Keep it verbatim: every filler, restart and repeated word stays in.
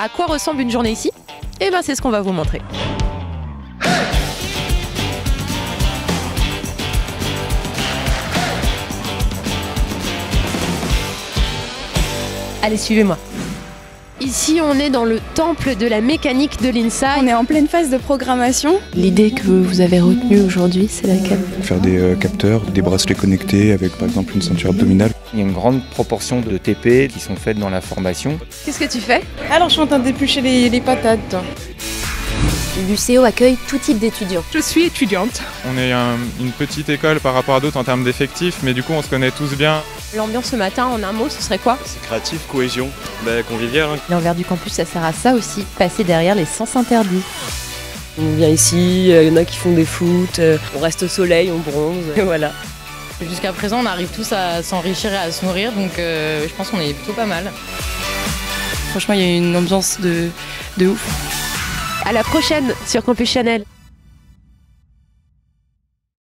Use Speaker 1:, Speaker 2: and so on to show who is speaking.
Speaker 1: À quoi ressemble une journée ici? Eh ben c'est ce qu'on va vous montrer. Allez, suivez-moi. Ici, on est dans le temple de la mécanique de l'INSA.
Speaker 2: On est en pleine phase de programmation.
Speaker 1: L'idée que vous avez retenue aujourd'hui, c'est laquelle?
Speaker 3: Faire des euh, capteurs, des bracelets connectés avec par exemple une ceinture abdominale.
Speaker 4: Il y a une grande proportion de T P qui sont faites dans la formation.
Speaker 1: Qu'est-ce que tu fais?
Speaker 2: Alors je suis en train d'éplucher les, les patates.
Speaker 5: L'U C O accueille tout type d'étudiants.
Speaker 6: Je suis étudiante.
Speaker 7: On est un, une petite école par rapport à d'autres en termes d'effectifs, mais du coup on se connaît tous bien.
Speaker 1: L'ambiance ce matin, en un mot, ce serait quoi?
Speaker 8: C'est créatif, cohésion, bah, convivial. Hein.
Speaker 1: L'envers du campus, ça sert à ça aussi, passer derrière les sens interdits.
Speaker 9: On vient ici, il y en a qui font des foot, on reste au soleil, on bronze, et voilà.
Speaker 10: Jusqu'à présent, on arrive tous à s'enrichir et à se nourrir, donc euh, je pense qu'on est plutôt pas mal.
Speaker 9: Franchement, il y a une ambiance de, de ouf.
Speaker 1: À la prochaine sur Campus Chanel.